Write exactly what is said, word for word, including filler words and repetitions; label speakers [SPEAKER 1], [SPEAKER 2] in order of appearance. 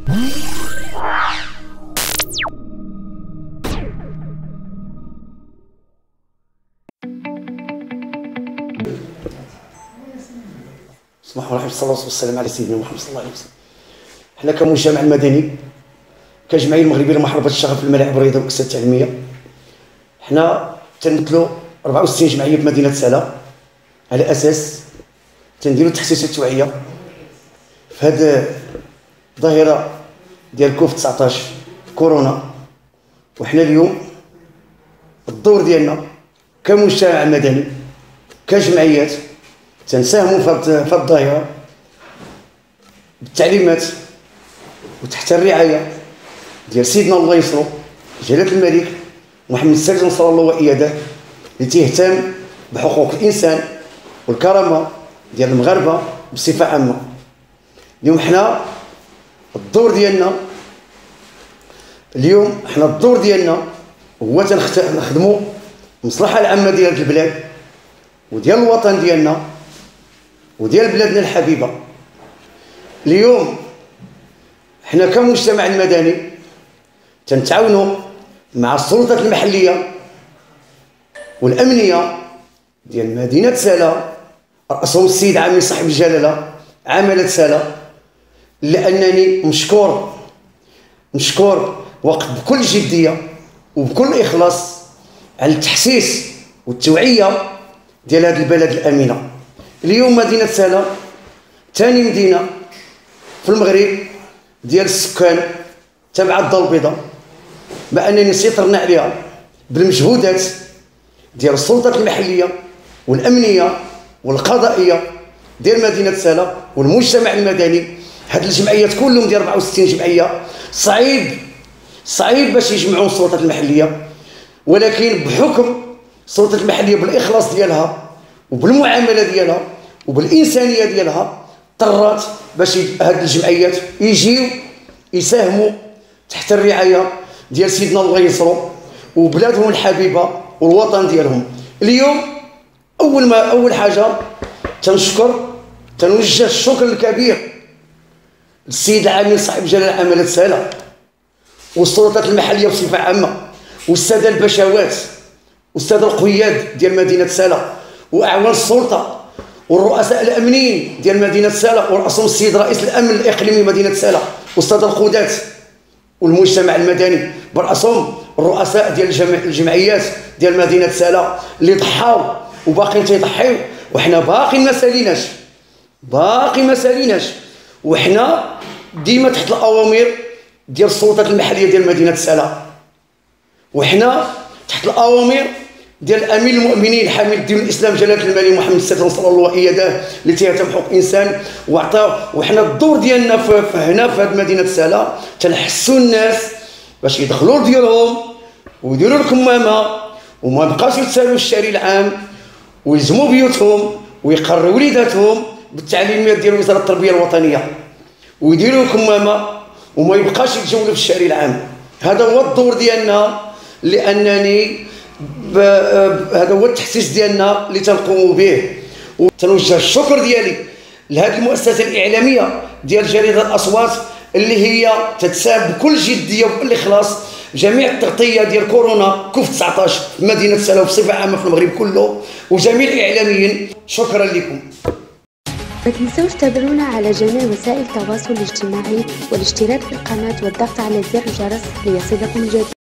[SPEAKER 1] بسم الله الرحمن الرحيم، الصلاة والسلام على سيدنا محمد صلى الله عليه وسلم. حنا كمجتمع المدني كجمعية المغربية لمحاربة الشغب في الملاعب الرياضية والمؤسسات التعليمية، حنا تنمثلوا أربعة وستين جمعية في مدينة سلا، على أساس تنديروا تحسيس التوعية في هذه الظاهرة ديال كوفيد تسعطاش كورونا. وحنا اليوم الدور ديالنا كمجتمع مدني كجمعيات تنساهموا في هذه الظاهرة بالتعليمات وتحت الرعاية ديال سيدنا الله ينصرو جلالة الملك محمد السادس نصر الله وإياده، اللي تيهتم بحقوق الإنسان والكرامة ديال المغاربة بصفة عامة. اليوم حنا الدور ديالنا اليوم حنا الدور ديالنا هو تنخدموا المصلحة العامة ديال البلاد وديال الوطن ديالنا وديال بلادنا الحبيبة. اليوم حنا كمجتمع المدني تنتعاونوا مع السلطات المحلية والأمنية ديال مدينة سلا، رأسهم السيد عامل صاحب الجلالة عملة سلا، لأنني مشكور مشكور وقت بكل جدية وبكل إخلاص على التحسيس والتوعية ديال هذه البلد الأمينة. اليوم مدينة سلا ثاني مدينة في المغرب ديال السكان تبع الدار البيضاء، مع أنني سيطرنا عليها بالمجهودات ديال السلطات المحلية والأمنية والقضائية ديال مدينة سلا والمجتمع المدني. هاد الجمعيات كلهم ديال أربعة وستين جمعية صعيب صعيب باش يجمعوا السلطات المحلية، ولكن بحكم السلطات المحلية بالإخلاص ديالها وبالمعاملة ديالها وبالإنسانية ديالها اضطرت باش هاد الجمعيات يجيو يساهموا تحت الرعاية ديال سيدنا الله ينصرو وبلادهم الحبيبة والوطن ديالهم. اليوم أول ما أول حاجة تنشكر تنوجه الشكر الكبير للسيد العامل صاحب جلالة عملة سلا والسلطات المحلية بصفة عامة والسادة البشوات والسادة القياد ديال مدينة سلا وأعوان السلطة والرؤساء الأمنيين ديال مدينة سلا ورأسهم السيد رئيس الأمن الإقليمي مدينة سلا والسادة القادة والمجتمع المدني برأسهم الرؤساء ديال الجمعيات ديال مدينة سلا اللي ضحاو وباقيين تيضحيو، وحنا باقي ما ساليناش باقي ما ساليناش وحنا ديما تحت الأوامر ديال السلطات المحلية ديال مدينة سلا، وحنا تحت الأوامر ديال امير المؤمنين حامل الدين الاسلام جلاله الملك محمد السادس نصر الله واياده اللي تيهتم حقوق الانسان وعطى. وحنا الدور ديالنا في هنا في هذه مدينه سلا تنحسوا الناس باش يدخلوا ديالهم ويديروا الكمامه وما بقاوش يتسالوا الشارع العام ويلزموا بيوتهم ويقروا وليداتهم بالتعليمات ديال وزاره التربيه الوطنيه ويديروا الكمامه وما يبقاش يتجولوا في الشارع العام. هذا هو الدور ديالنا، لانني هذا هو التحسيس ديالنا اللي تنقوموا به. وتنوجه الشكر ديالي لهذه المؤسسه الاعلاميه ديال جريده الاصوات اللي هي تتساهم بكل جديه وبكل اخلاص جميع التغطيه ديال كورونا كوفيد تسعطاش في مدينه سلا وبصفه عامه في المغرب كله، وجميع الاعلاميين شكرا لكم.
[SPEAKER 2] ما تنسوش تابعونا على جميع وسائل التواصل الاجتماعي والاشتراك في القناه والضغط على زر الجرس ليصلكم الجديد.